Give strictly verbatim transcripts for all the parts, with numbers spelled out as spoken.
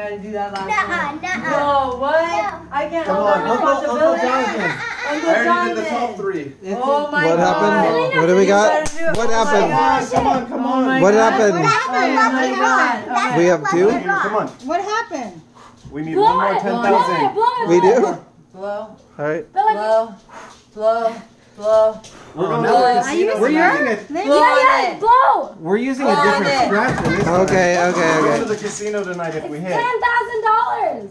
try to do that last Nuh-uh, one. nuh-uh. No, what? No. I can't Come hold on, that Uncle, Uncle responsibility. Jonathan. Uncle I already did the Jonathan. top three. Oh my What God. happened? What do we got? What happened? Come on, come Oh on. my What God. happened? Oh my God. That's We have plus two? the rock. Come on. What happened? We need Blow one more it, ten blow thousand. it, blow it. We do? Blow, Alright. blow, blow, blow. We're going no. to the Are you casino. We're serious? using it. Blow Yeah, on yeah, it. blow. We're using Blow a on different it. scratch for this time. Okay, okay, We're going okay. to the casino tonight if we hit. Ten thousand dollars.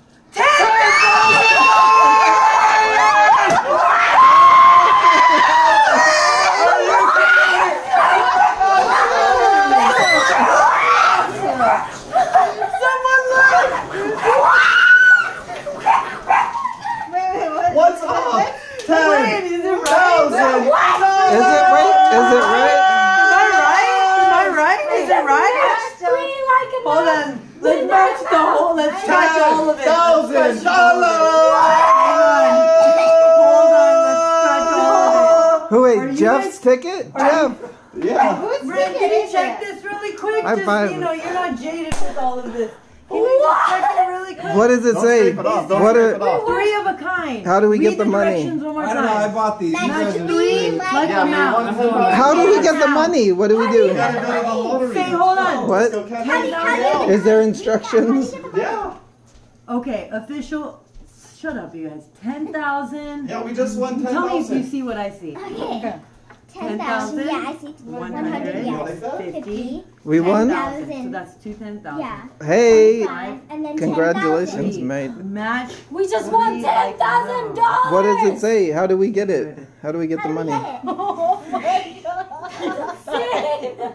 What's up? Ten Is it right? thousand. Is it right? Is it right? Am I right? Am I right? Is it right? Scream like a Hold nut. on. Let's match the whole. Let's scratch all of it. Thousand Let's scratch all of it. dollars. Hold on. Let's scratch all of Who Are wait, you Jeff's ticket? Jeff! Yeah. it. Brent, can you check this really quick? High Just, five. you know, you're not jaded with all of this. Can you just check it really quick? What does it Don't say? scrape it off. Don't What scrape a- it off. Three of a kind. How do we Read get the money? directions one more I don't know. I time. bought these. You That's guys are three stupid. like Yeah, them man. out. One ten thousand. How do we get the money? What do we You do? gotta go to the lottery. Say, hold on. What? Let's go catch How do you- the how do you- L. Is there instructions? Yeah. Okay, official. Shut up, you guys. Ten thousand. Yeah, we just won ten Tell me if you thousand. see what I see. Okay. Ten Ten thousand. thousand. Yeah, I see. One One hundred. hundred. Yes. Like that? Fifty. We won? Thousand. So that's two ten thousand. Yeah. Hey! Five, and then Congratulations, ten mate. Match. We just won Three ten like thousand those. dollars. What does it say? How do we get it? How do we get the money? Oh my God.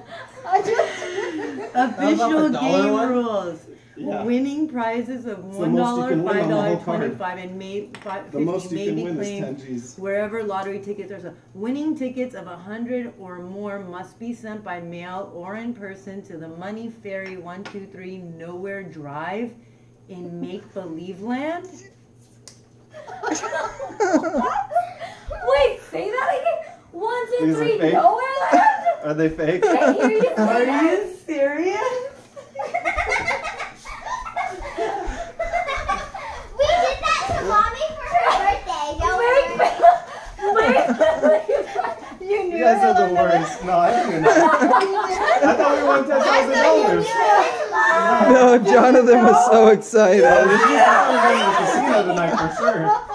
Official the dollar game one? rules. Yeah. Winning prizes of the one most you dollar, can win five on the whole dollars, card. twenty-five, and may, five, The fifty most you may can be win is claimed ten G's. wherever lottery tickets are sold. Winning tickets of a hundred or more must be sent by mail or in person to the Money Ferry one two three Nowhere Drive in Make Believe Land. Wait, say that again. One, two, These are three. fake? Nowhere land. Are they fake? I hear you say Are that. you serious? We did that to mommy for her birthday. Don't worry. You knew You guys are the it. worst. No, I didn't. I thought we won ten thousand dollars. No, Jonathan was so excited. We're going to the casino tonight for sure.